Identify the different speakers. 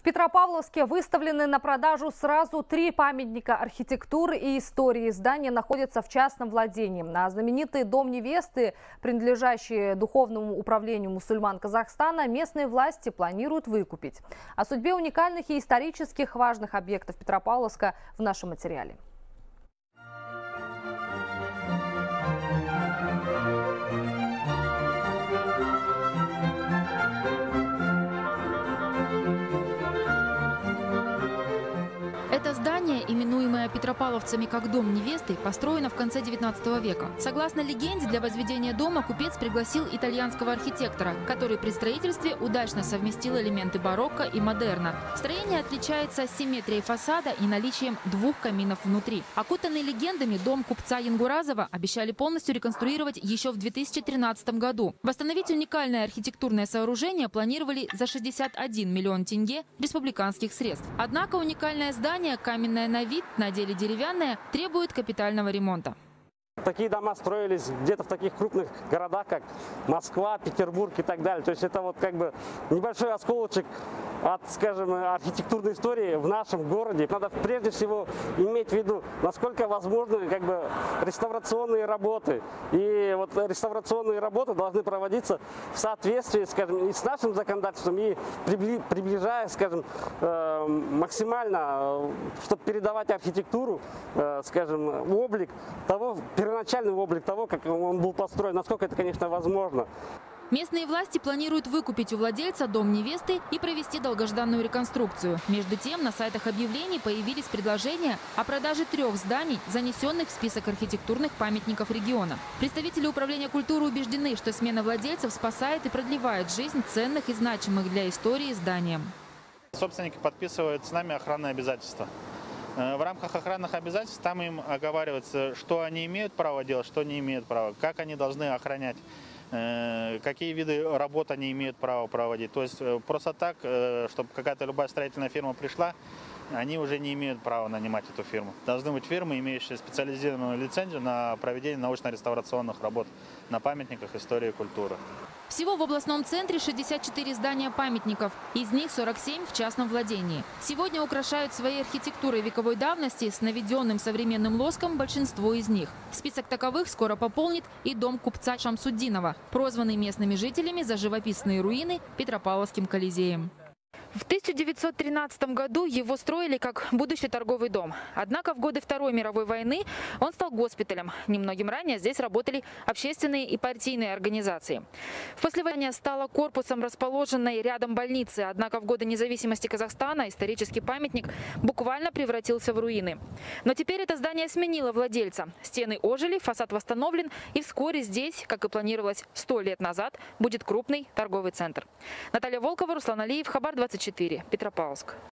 Speaker 1: Петропавловске выставлены на продажу сразу 3 памятника архитектуры и истории. Здания находятся в частном владении. А знаменитый дом невесты, принадлежащий Духовному управлению мусульман Казахстана, местные власти планируют выкупить. О судьбе уникальных и исторических важных объектов Петропавловска в нашем материале.
Speaker 2: Это здание, именуемое петропавловцами как «Дом невесты», построено в конце 19 века. Согласно легенде, для возведения дома купец пригласил итальянского архитектора, который при строительстве удачно совместил элементы барокко и модерна. Строение отличается симметрией фасада и наличием 2 каминов внутри. Окутанный легендами, дом купца Янгуразова обещали полностью реконструировать еще в 2013 году. Восстановить уникальное архитектурное сооружение планировали за 61 миллион тенге республиканских средств. Однако уникальное здание, каменное на вид, на деле деревянное, требует капитального ремонта.
Speaker 3: Такие дома строились где-то в таких крупных городах, как Москва, Петербург и так далее. То есть это вот как бы небольшой осколочек от, скажем, архитектурной истории в нашем городе. Надо прежде всего иметь в виду, насколько возможны как бы реставрационные работы. И вот реставрационные работы должны проводиться в соответствии, скажем, и с нашим законодательством, и приближая, скажем, максимально, чтобы передавать архитектуру, скажем, облик того, первоначальный облик того, как он был построен, насколько это, конечно, возможно.
Speaker 2: Местные власти планируют выкупить у владельца дом невесты и провести долгожданную реконструкцию. Между тем, на сайтах объявлений появились предложения о продаже 3 зданий, занесенных в список архитектурных памятников региона. Представители управления культуры убеждены, что смена владельцев спасает и продлевает жизнь ценных и значимых для истории зданиям.
Speaker 4: Собственники подписывают с нами охранные обязательства. В рамках охранных обязательств там им оговаривается, что они имеют право делать, что не имеют права, как они должны охранять, какие виды работ они имеют право проводить. То есть просто так, чтобы какая-то любая строительная фирма пришла, они уже не имеют права нанимать эту фирму. Должны быть фирмы, имеющие специализированную лицензию на проведение научно-реставрационных работ на памятниках истории и культуры.
Speaker 2: Всего в областном центре 64 здания памятников, из них 47 в частном владении. Сегодня украшают своей архитектурой вековой давности с наведенным современным лоском большинство из них. Список таковых скоро пополнит и дом купца Шамсуддинова, прозванный местными жителями за живописные руины Петропавловским Колизеем. В 1913 году его строили как будущий торговый дом. Однако в годы Второй мировой войны он стал госпиталем. Немногим ранее здесь работали общественные и партийные организации. В послевоенное стало корпусом расположенной рядом больницы. Однако в годы независимости Казахстана исторический памятник буквально превратился в руины. Но теперь это здание сменило владельца. Стены ожили, фасад восстановлен, и вскоре здесь, как и планировалось 100 лет назад, будет крупный торговый центр. Наталья Волкова, Руслан Алиев, Хабар 24, Петропавловск.